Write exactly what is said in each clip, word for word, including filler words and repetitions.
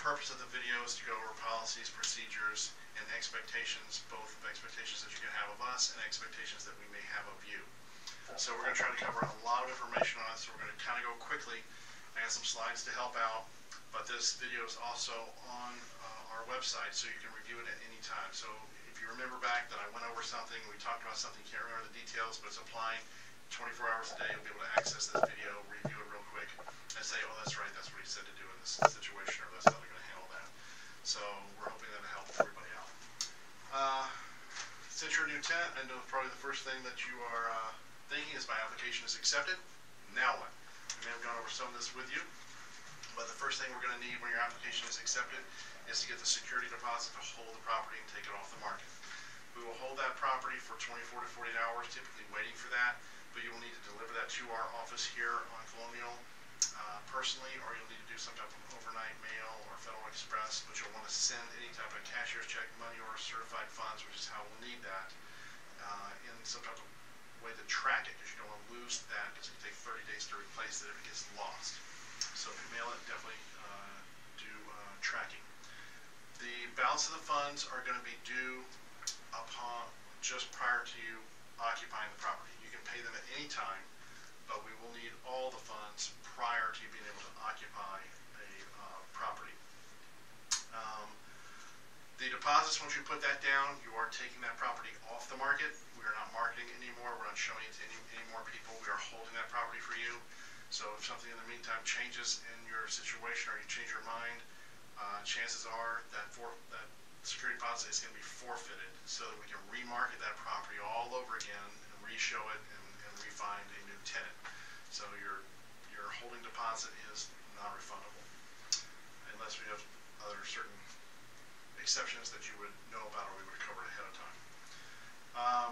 purpose of the video is to go over policies, procedures, and expectations, both of expectations that you can have of us and expectations that we may have of you. So we're going to try to cover a lot of information on it, so we're going to kind of go quickly. I got some slides to help out, but this video is also on uh, our website, so you can review it at any time. So if you remember back that I went over something, we talked about something, you can't remember the details, but it's applying twenty-four hours a day, you'll be able to access this video, review it real quick, and say, oh, that's right, that's what he said to do in this situation, or that's how they're going to handle that. So we're hoping that it'll help everybody out. Uh, since you're a new tenant, I know probably the first thing that you are uh, thinking is my application is accepted. Now what? We may have gone over some of this with you, but the first thing we're going to need when your application is accepted is to get the security deposit to hold the property and take it off the market. We will hold that property for twenty-four to forty-eight hours, typically waiting for that, but you will need to deliver that to our office here on Colonial uh, personally, or you'll need to do some type of overnight mail or Federal Express, but you'll want to send any type of cashier's check, money, or certified funds, which is how we'll need that, uh, in some type of way to track it, because you don't want to lose that, because it can take thirty days to replace it if it gets lost. So if you mail it, definitely uh, do uh, tracking. The balance of the funds are going to be due upon just prior to you occupying the property. You can pay them at any time, but we will need all the funds prior to you being able to occupy a uh, property. Um, the deposits, once you put that down, you are taking that property off the market. We are not marketing anymore. We're not showing it to any, any more people. We are holding that property for you. So if something in the meantime changes in your situation or you change your mind, uh, chances are that for that security deposit is going to be forfeited, so that we can remarket that property all over again and re-show it and, and re-find a new tenant. So your your holding deposit is non-refundable, unless we have other certain exceptions that you would know about or we would have covered ahead of time. Um,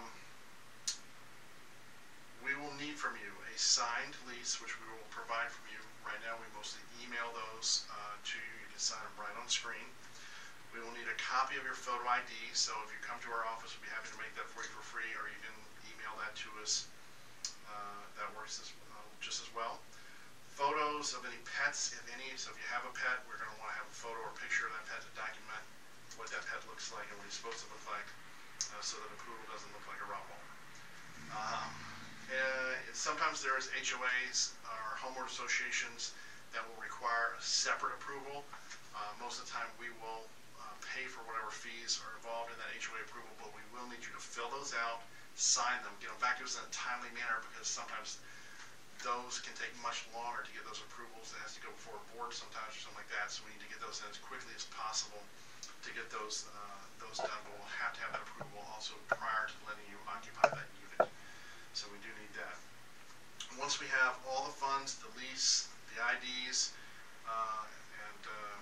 we will need from you a signed lease, which we will provide from you. Right now we mostly email those uh, to you. You can sign them right on screen. We will need a copy of your photo I D, so if you come to our office, we'll be happy to make that for you for free, or you can email that to us. Uh, that works as, uh, just as well. Photos of any pets, if any, so if you have a pet, we're going to want to have a photo or picture of that pet to document what that pet looks like and what he's supposed to look like, uh, so that a poodle doesn't look like a Rottweiler. Um, and sometimes there is H O As or homeowner associations that will require a separate approval. Uh, most of the time we will pay for whatever fees are involved in that H O A approval, but we will need you to fill those out, sign them, get them back to us in a timely manner, because sometimes those can take much longer to get those approvals. It has to go before a board sometimes or something like that, so we need to get those in as quickly as possible to get those uh, those done, but we'll have to have that approval also prior to letting you occupy that unit. So we do need that. Once we have all the funds, the lease, the I Ds, uh, and uh,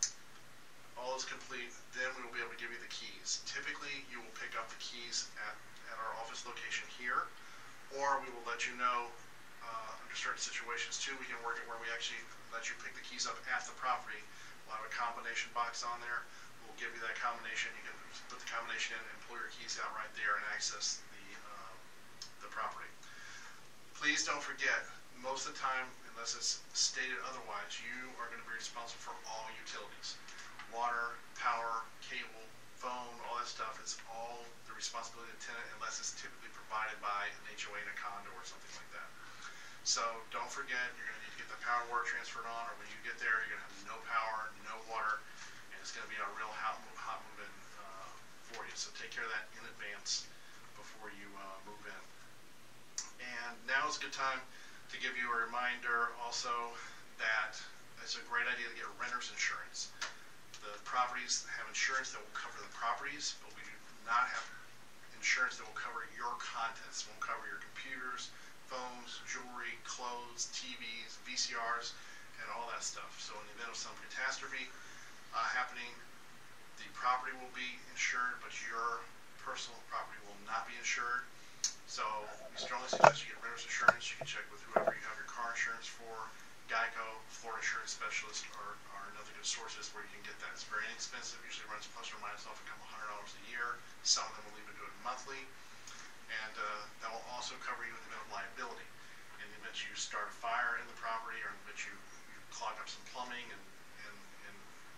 all is complete, then we will be able to give you the keys. Typically, you will pick up the keys at, at our office location here, or we will let you know uh, under certain situations too. We can work it where we actually let you pick the keys up at the property. We'll have a combination box on there. We'll give you that combination. You can put the combination in and pull your keys out right there and access the, uh, the property. Please don't forget, most of the time, unless it's stated otherwise, you are going to be responsible for all utilities. Water, power, cable, phone, all that stuff, it's all the responsibility of the tenant unless it's typically provided by an H O A in a condo or something like that. So don't forget, you're going to need to get the power water transferred on, or when you get there, you're going to have no power, no water, and it's going to be a real hot, hot moving uh, for you. So take care of that in advance before you uh, move in. And now is a good time to give you a reminder also that it's a great idea to get renter's insurance. The properties have insurance that will cover the properties, but we do not have insurance that will cover your contents. It won't cover your computers, phones, jewelry, clothes, T Vs, V C Rs, and all that stuff. So in the event of some catastrophe uh, happening, the property will be insured, but your personal property will not be insured. So we strongly suggest you get renter's insurance. You can check with whoever you have your car insurance for. Geico, Florida Insurance Specialist are, are another good sources where you can get that. It's very inexpensive, usually runs plus or minus off a couple hundred dollars a year. Some of them will even do it monthly. And uh, that will also cover you in the event of liability. In the event you start a fire in the property, or in the event you, you clog up some plumbing and, and, and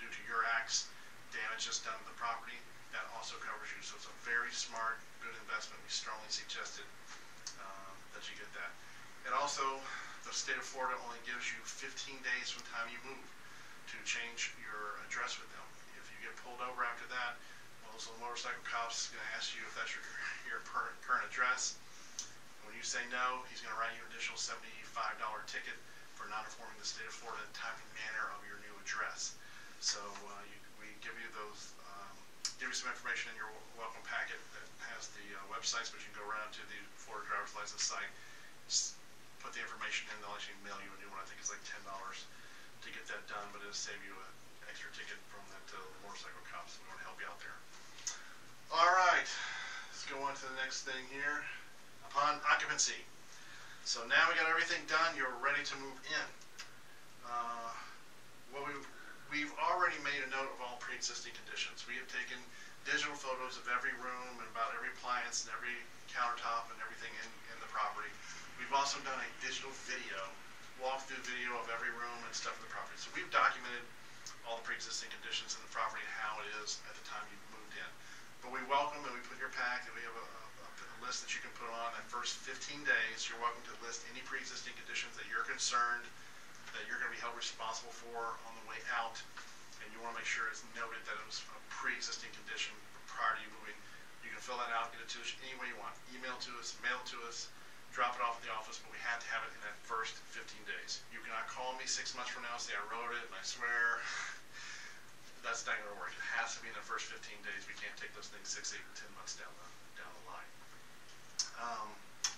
due to your acts, damage that's done to the property, that also covers you. So it's a very smart, good investment. We strongly suggest it, um, that you get that. And also, the state of Florida only gives you fifteen days from the time you move to change your address with them. If you get pulled over after that, well, those little motorcycle cops are going to ask you if that's your, your current address. When you say no, he's going to write you an additional seventy-five dollar ticket for not informing the state of Florida in time and manner of your new address. So uh, you, we give you those, um, give you some information in your welcome packet that has the uh, websites, but you can go around to the Florida driver's license site, put the information in, they'll actually mail you a new one. I think it's like ten dollars to get that done, but it'll save you an extra ticket from that uh, motorcycle cop, so we want to help you out there. All right, let's go on to the next thing here. Upon occupancy. So now we got everything done, you're ready to move in. Uh, well, we've, we've already made a note of all pre-existing conditions. We have taken digital photos of every room and about every appliance and every countertop and everything in, in the property. We've also done a digital video, walkthrough video of every room and stuff in the property. So we've documented all the pre-existing conditions in the property and how it is at the time you moved in. But we welcome and we put your pack and we have a, a, a list that you can put on that first fifteen days. You're welcome to list any pre-existing conditions that you're concerned that you're going to be held responsible for on the way out, and you want to make sure it's noted that it was a pre-existing condition prior to you moving. You can fill that out, get it to us any way you want. Email to us, mail to us, drop it off at the office, but we have to have it in that first fifteen days. You cannot call me six months from now and say I wrote it and I swear. That's not going to work. It has to be in the first fifteen days. We can't take those things six, eight, ten months down the down the line. Um,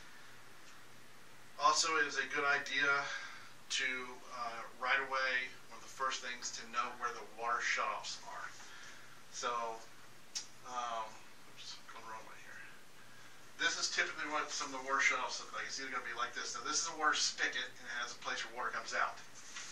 also, it is a good idea to uh, right away, one of the first things, to know where the water shutoffs are. So, um, oops, going the wrong way here. This is typically what some of the water shutoffs look like. It's either going to be like this. Now, this is a water spigot, and it has a place where water comes out.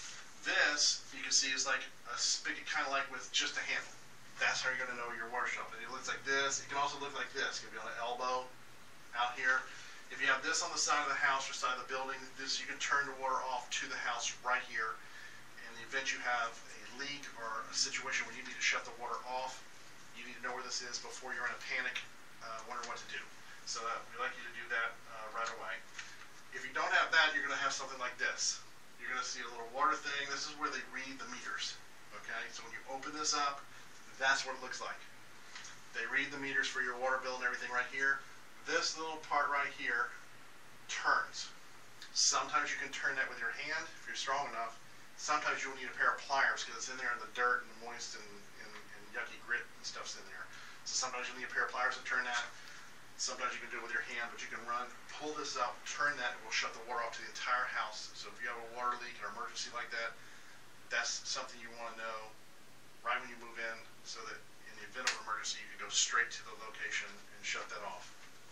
This, you can see, is like a spigot, kind of like with just a handle. That's how you're going to know your water shutoff. It looks like this. It can also look like this. It can be on an elbow out here. If you have this on the side of the house or side of the building, this you can turn the water off to the house right here. In the event you have a leak or a situation where you need to shut the water off, you need to know where this is before you're in a panic, uh, wondering what to do. So uh, we'd like you to do that uh, right away. If you don't have that, you're going to have something like this. You're going to see a little water thing. This is where they read the meters. Okay, so when you open this up, that's what it looks like. They read the meters for your water bill and everything right here. This little part right here turns. Sometimes you can turn that with your hand if you're strong enough. Sometimes you'll need a pair of pliers because it's in there in the dirt and moist and, and, and yucky grit and stuff's in there. So sometimes you'll need a pair of pliers to turn that. Sometimes you can do it with your hand, but you can run, pull this up, turn that, and it will shut the water off to the entire house. So if you have a water leak or emergency like that, that's something you want to know right when you move in, so that in the event of an emergency, you can go straight to the location and shut that off.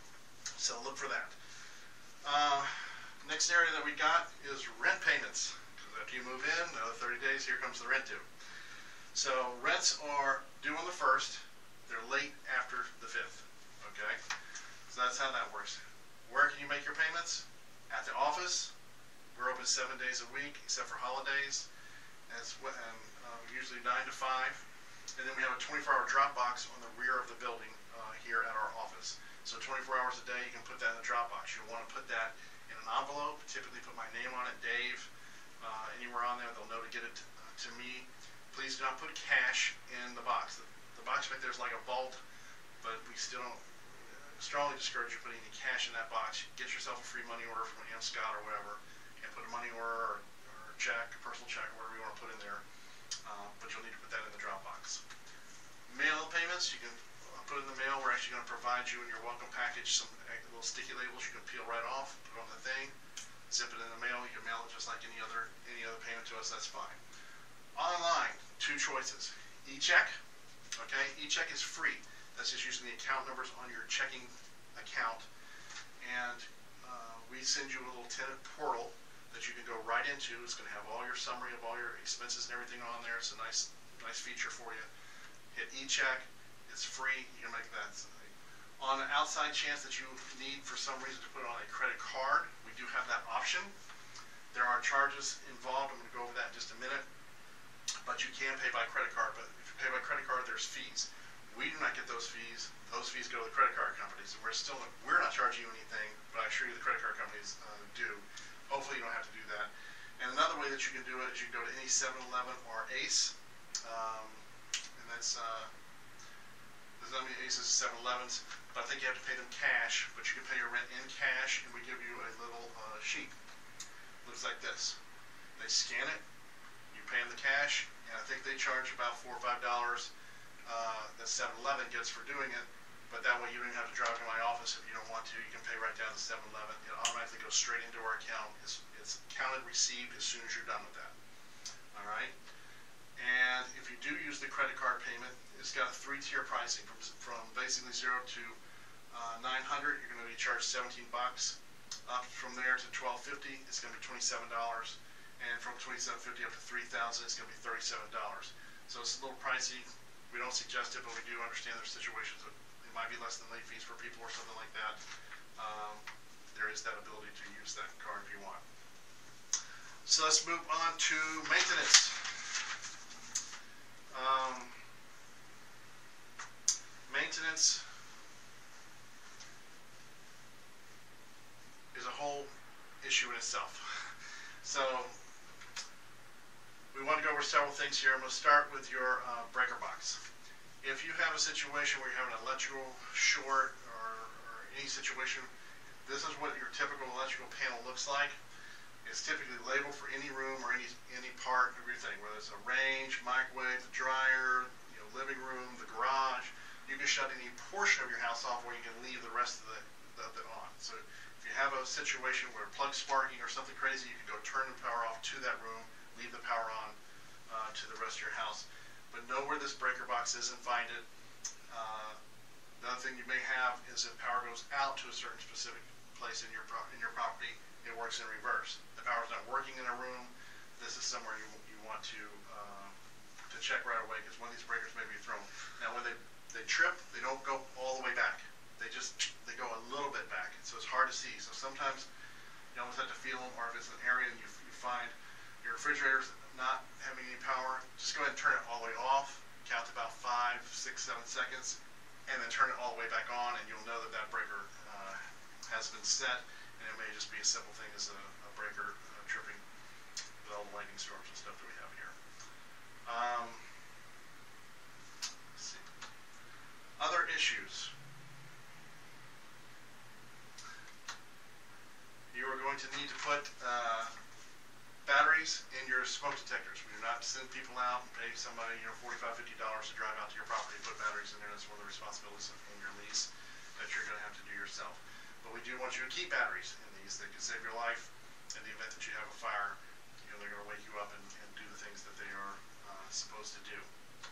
So look for that. Uh, next area that we got is rent payments. Because after you move in, another thirty days, here comes the rent due. So rents are due on the first. They're late after the fifth. Okay? So that's how that works. Where can you make your payments? At the office. We're open seven days a week, except for holidays. As well, and, uh, usually nine to five. And then we have a twenty-four hour drop box on the rear of the building uh, here at our office. So twenty-four hours a day, you can put that in the drop box. You'll want to put that in an envelope. Typically put my name on it, Dave. Uh, anywhere on there, they'll know to get it to, uh, to me. Please do not put cash in the box. The, the box right there is like a vault, but we still don't uh, strongly discourage you putting any cash in that box. Get yourself a free money order from Am Scott or whatever, and put a money order or, or a check, a personal check, whatever you want to put in there. Uh, but you'll need to put that in the drop box. Mail payments, you can put in the mail. We're actually going to provide you in your welcome package some little sticky labels you can peel right off, put on the thing, zip it in the mail. You can mail it just like any other any other payment to us. That's fine. Online, two choices. E-check. Okay, e-check is free. That's just using the account numbers on your checking account, and uh, we send you a little tenant portal that you can go right into. It's going to have all your summary of all your expenses and everything on there. It's a nice nice feature for you. Hit e-check. It's free. You can make that. On an outside chance that you need for some reason to put it on a credit card, we do have that option. There are charges involved. I'm going to go over that in just a minute. but you can pay by credit card. But if you pay by credit card, there's fees. We do not get those fees. Those fees go to the credit card companies, and we're still we're not charging you anything, but I assure you the credit card companies uh, do. Hopefully, you don't have to do that. And another way that you can do it is you can go to any seven eleven or Ace, um, and that's uh, there's not many Aces, seven elevens, but I think you have to pay them cash. But you can pay your rent in cash, and we give you a little uh, sheet. Looks like this. They scan it. You pay them the cash, and I think they charge about four or five dollars. Uh, that seven eleven gets for doing it, but that way you don't even have to drive to my office if you don't want to. You can pay right down to seven eleven. It automatically goes straight into our account. It's, it's counted, received as soon as you're done with that. All right. And if you do use the credit card payment, it's got a three-tier pricing from from basically zero to uh, nine hundred. You're going to be charged seventeen bucks. Up from there to twelve fifty, it's going to be twenty-seven dollars, and from twenty-seven fifty up to three thousand, it's going to be thirty-seven dollars. So it's a little pricey. We don't suggest it, but we do understand there's situations that it might be less than late fees for people or something like that. Um, there is that ability to use that card if you want. So let's move on to maintenance. Um, maintenance is a whole issue in itself. So we want to go over several things here. I'm going to start with your uh, breaker box. If you have a situation where you have an electrical short or, or any situation, this is what your typical electrical panel looks like. It's typically labeled for any room or any any part of your thing, whether it's a range, microwave, the dryer, you know, living room, the garage. You can shut any portion of your house off where you can leave the rest of the, of it on. So if you have a situation where plug's sparking or something crazy, you can go turn the power off to that room, leave the power on uh, to the rest of your house. But know where this breaker box is and find it. Uh, another thing you may have is if power goes out to a certain specific place in your pro in your property, it works in reverse. The power's not working in a room. This is somewhere you you want to uh, to check right away, because one of these breakers may be thrown. Now when they they trip, they don't go all the way back. They just they go a little bit back, so it's hard to see. So sometimes you almost have to feel them, or if it's an area and you, you find your refrigerator's not having any power, just go ahead and turn it all the way off, count to about five, six, seven seconds, and then turn it all the way back on, and you'll know that that breaker uh, has been set, and it may just be a simple thing as a, a breaker uh, tripping with all the lightning storms and stuff that we have here. Um, let's see. Other issues. You are going to need to put uh, batteries in your smoke detectors. We do not send people out and pay somebody, you know, forty-five, fifty dollars to drive out to your property and put batteries in there. That's one of the responsibilities in your lease that you're going to have to do yourself. But we do want you to keep batteries in these that can save your life in the event that you have a fire. You know, they're going to wake you up and, and do the things that they are uh, supposed to do.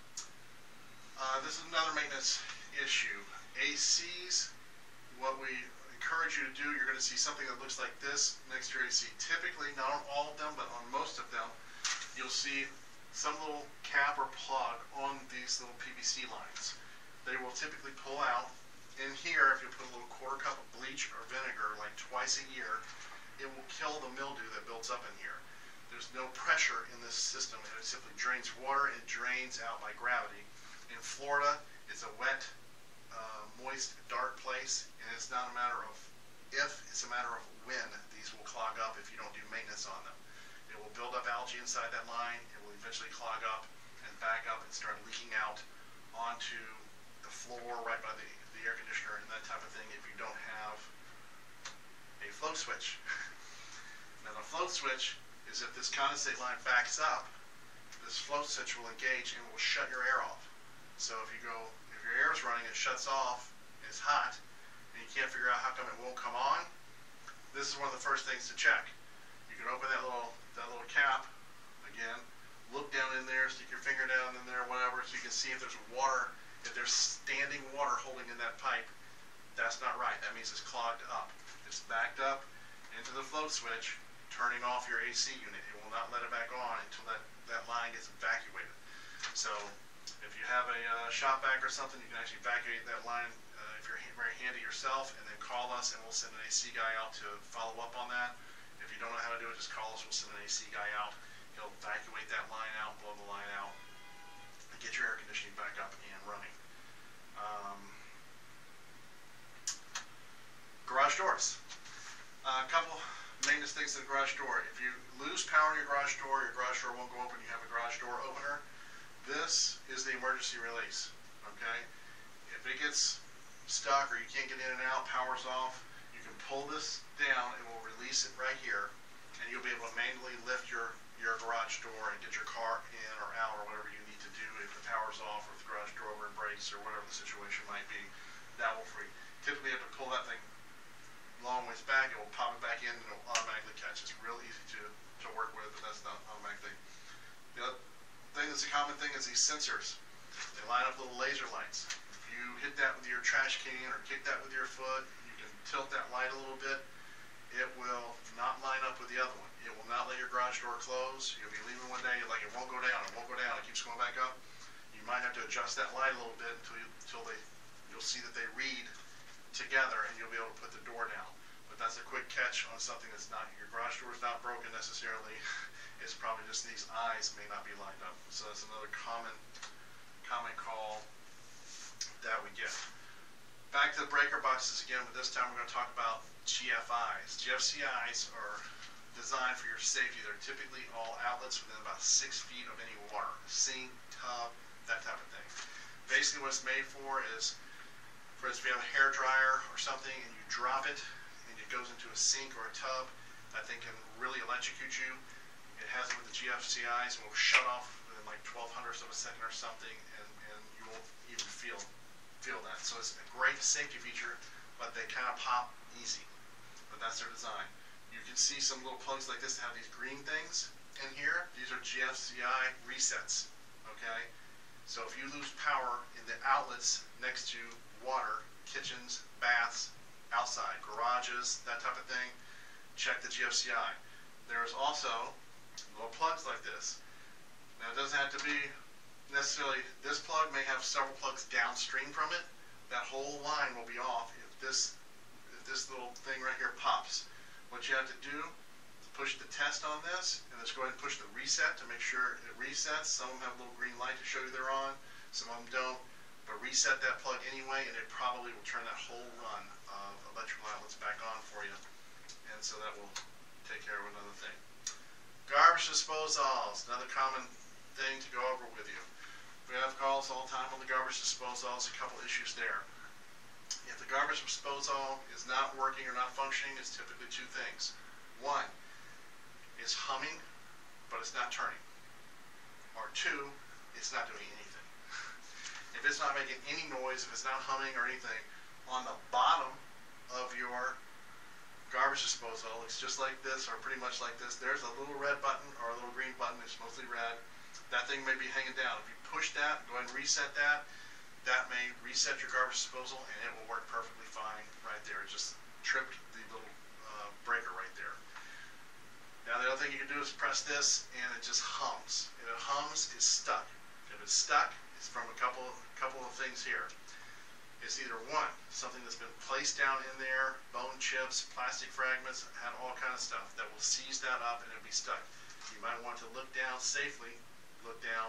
Uh, this is another maintenance issue. A Cs, what we encourage you to do, you're going to see something that looks like this next to your A C. Typically, not on all of them, but on most of them, you'll see some little cap or plug on these little P V C lines. They will typically pull out. In here, if you put a little quarter cup of bleach or vinegar like twice a year, it will kill the mildew that builds up in here. There's no pressure in this system. It simply drains water and drains out by gravity. In Florida, it's a wet, uh, moist, dark place, and it's not a matter of if, it's a matter of when these will clog up if you don't do maintenance on them. It will build up algae inside that line. It will eventually clog up and back up and start leaking out onto the floor right by the, the air conditioner and that type of thing if you don't have a float switch. Now the float switch is if this condensate line backs up, this float switch will engage and will shut your air off. So if you go, if your air is running and it shuts off, and it's hot, and you can't figure out how come it won't come on, this is one of the first things to check. You can open that little that little cap again, look down in there, stick your finger down in there, whatever, so you can see if there's water, if there's standing water holding in that pipe. That's not right. That means it's clogged up. It's backed up into the float switch, turning off your A C unit. It will not let it back on until that, that line gets evacuated. So if you have a uh, shop vac or something, you can actually evacuate that line uh, if you're very handy yourself, and then call us and we'll send an A C guy out to follow up on that. If you don't know how to do it, just call us. We'll send an A C guy out He'll evacuate that line out, blow the line out, and get your air conditioning back up and running. Um, garage doors. Uh, a couple maintenance things to the garage door. If you lose power in your garage door, your garage door won't go open, you have a garage door opener, this is the emergency release, okay? If it gets stuck or you can't get in and out, power's off, you can pull this down, it will release it right here, and you'll be able to manually lift your, your garage door and get your car in or out or whatever you need to do if the power's off or if the garage door over and breaks or whatever the situation might be. That will free. Typically you have to pull that thing long ways back, it will pop it back in and it will automatically catch. It's real easy to, to work with, but that's not automatic thing. The other thing that's a common thing is these sensors. They line up little laser lights. If you hit that with your trash can or kick that with your foot, you can tilt that light a little bit. It will not line up with the other one. It will not let your garage door close. You'll be leaving one day, like it won't go down, it won't go down, it keeps going back up. You might have to adjust that light a little bit until you, until they, you'll see that they read together and you'll be able to put the door down. But that's a quick catch on something that's not, your garage door is not broken necessarily. It's probably just these eyes may not be lined up. So that's another common, common call that we get. Back to the breaker boxes again, but this time we're going to talk about G F Is. G F C Is are designed for your safety. They're typically all outlets within about six feet of any water, sink, tub, that type of thing. Basically what it's made for is, for instance, if you have a hair dryer or something and you drop it and it goes into a sink or a tub, that thing can really electrocute you. It has it with the G F C Is and will shut off within like twelve hundredths of a second or something, and, and you won't even feel feel that. So it's a great safety feature, but they kind of pop easy. But that's their design. You can see some little plugs like this that have these green things in here. These are G F C I resets, okay? So if you lose power in the outlets next to water, kitchens, baths, outside, garages, that type of thing, check the G F C I. There's also little plugs like this. Now it doesn't have to be necessarily, this plug may have several plugs downstream from it. That whole line will be off if this, if this little thing right here pops. What you have to do is push the test on this, and let's go ahead and push the reset to make sure it resets. Some of them have a little green light to show you they're on, some of them don't. But reset that plug anyway, and it probably will turn that whole run of electrical outlets back on for you. And so that will take care of another thing. Garbage disposals, another common thing to go over with you. We have calls all the time on the garbage disposals, a couple issues there. If the garbage disposal is not working or not functioning, it's typically two things. One, it's humming, but it's not turning. Or two, it's not doing anything. If it's not making any noise, if it's not humming or anything, on the bottom of your garbage disposal, it's just like this or pretty much like this. There's a little red button or a little green button. It's mostly red. That thing may be hanging down. If you push that, go ahead and reset that. That may reset your garbage disposal and it will work perfectly fine right there. It just tripped the little uh, breaker right there. Now the other thing you can do is press this and it just hums. If it hums, it's stuck. If it's stuck, it's from a couple, couple of things here. It's either one, something that's been placed down in there, bone chips, plastic fragments, had all kind of stuff that will seize that up and it'll be stuck. You might want to look down safely, look down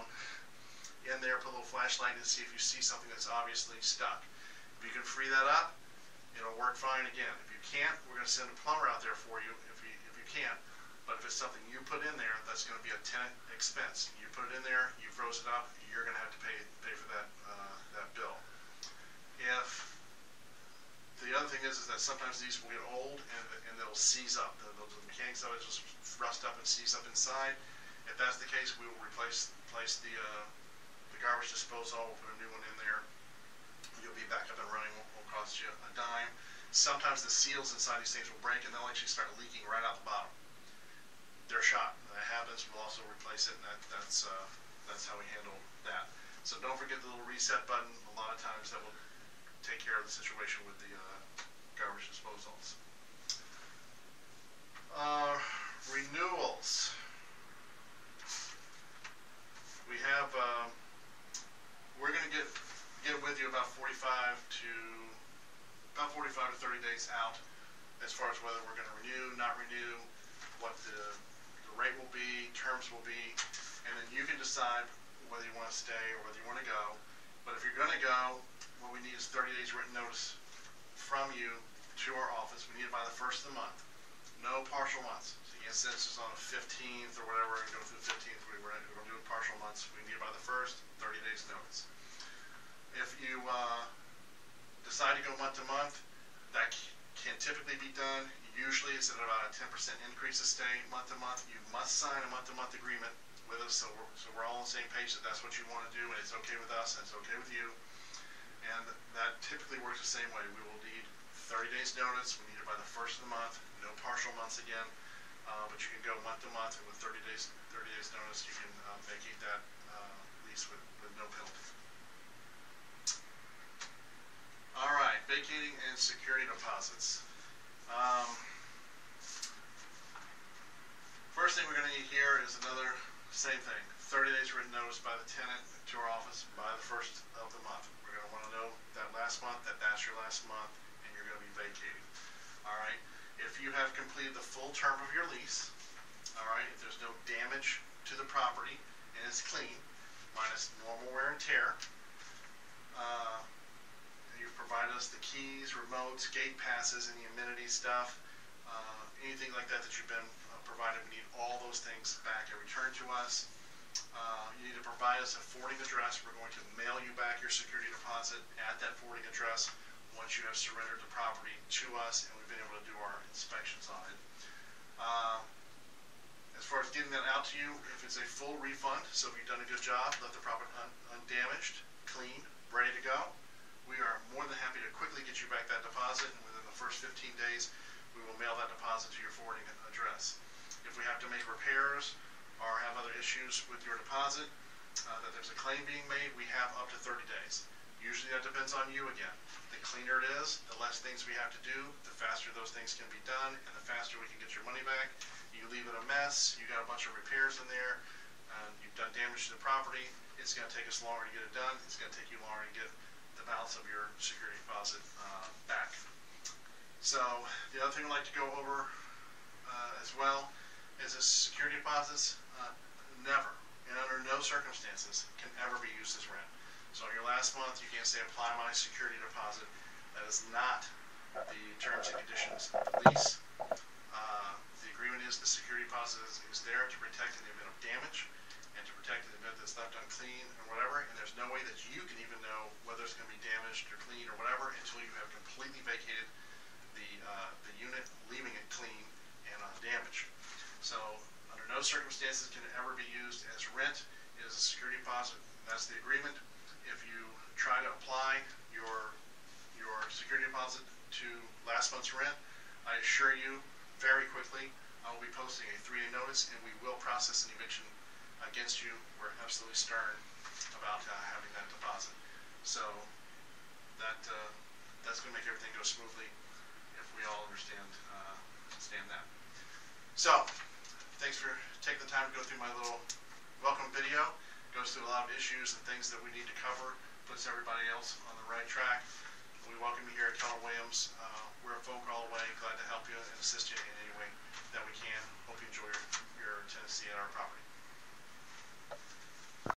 in there, put a little flashlight and see if you see something that's obviously stuck. If you can free that up, it'll work fine again. If you can't, we're going to send a plumber out there for you if you, if you can't. But if it's something you put in there, that's going to be a tenant expense. You put it in there, you froze it up, you're going to have to pay pay for that uh, that bill. If the other thing is, is that sometimes these will get old and, and they'll seize up. The, the mechanics of it just rust up and seize up inside. If that's the case, we will replace replace the uh, the garbage disposal. We'll put a new one in there. You'll be back up and running. Won't, won't cost you a dime. Sometimes the seals inside these things will break and they'll actually start leaking right out the bottom. They're shot. That happens. We'll also replace it, and that, that's uh, that's how we handle that. So don't forget the little reset button. A lot of times that will take care of the situation with the uh, garbage disposals. Uh, renewals. We have, uh, we're going to get get with you about forty-five to about forty-five to thirty days out as far as whether we're going to renew, not renew, what the, the rate will be, terms will be, and then you can decide whether you want to stay or whether you want to go. But if you're going to go, what we need is thirty days written notice from you to our office. We need it by the first of the month. No partial months. So you can't say this is on the fifteenth or whatever and go through the fifteenth. We We're going to do partial months. We need it by the first, thirty days notice. If you uh, decide to go month to month, that can typically be done. Usually it's at about a ten percent increase to stay month to month. You must sign a month to month agreement with us, so we're, so we're all on the same page that that's what you want to do, and it's okay with us, and it's okay with you. And that typically works the same way. We will need thirty days notice. We need it by the first of the month. No partial months again, uh, but you can go month to month, and with thirty days notice, you can uh, vacate that uh, lease with, with no penalty. All right, vacating and security deposits. Um, first thing we're going to need here is another same thing. thirty days written notice by the tenant to our office by the first of the month. We're going to want to know that last month, that that's your last month, and you're going to be vacating. All right. If you have completed the full term of your lease, all right, if there's no damage to the property and it's clean, minus normal wear and tear, uh, you've provided us the keys, remotes, gate passes, any amenity stuff, uh, anything like that that you've been uh, provided, we need all those things back and returned to us. Uh, you need to provide us a forwarding address. We're going to mail you back your security deposit at that forwarding address once you have surrendered the property to us and we've been able to do our inspections on it. Uh, as far as getting that out to you, if it's a full refund, so if you've done a good job, left the property un undamaged, clean, ready to go, we are more than happy to quickly get you back that deposit, and within the first fifteen days, we will mail that deposit to your forwarding address. If we have to make repairs or have other issues with your deposit, uh, that there's a claim being made, we have up to thirty days. Usually that depends on you again. The cleaner it is, the less things we have to do, the faster those things can be done, and the faster we can get your money back. You leave it a mess, you got a bunch of repairs in there, and you've done damage to the property, it's going to take us longer to get it done, it's going to take you longer to get the balance of your security deposit uh, back. So the other thing I'd like to go over uh, as well is that security deposits uh, never, and under no circumstances, can ever be used as rent. So in your last month, you can't say apply my security deposit. That is not the terms and conditions of the lease. Uh, the agreement is the security deposit is, is there to protect in the event of damage and to protect in the event that it's left unclean or whatever, and there's no way that you can even know whether it's going to be damaged or clean or whatever until you have completely vacated the, uh, the unit, leaving it clean and undamaged. So under no circumstances can it ever be used as rent. It is a security deposit. That's the agreement. If you try to apply your your security deposit to last month's rent, I assure you very quickly I will be posting a three-day notice and we will process an eviction against you. We're absolutely stern about uh, having that deposit. So that uh, that's going to make everything go smoothly if we all understand uh, understand that. So thanks for taking the time to go through my little welcome video. Goes through a lot of issues and things that we need to cover, puts everybody else on the right track. We welcome you here at Keller Williams. Uh, we're a phone call away. Glad to help you and assist you in any way that we can. Hope you enjoy your, your tenancy at our property.